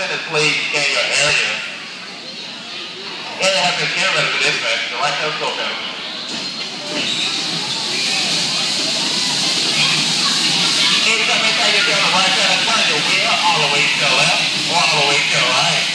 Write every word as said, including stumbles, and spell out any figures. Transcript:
minutes, please, to scan your area. Yeah, have to scan ready for dispatch. The light telescope out. Anytime you take it down the right side of the plane, you'll wheel all the way to the left or all the way to the right.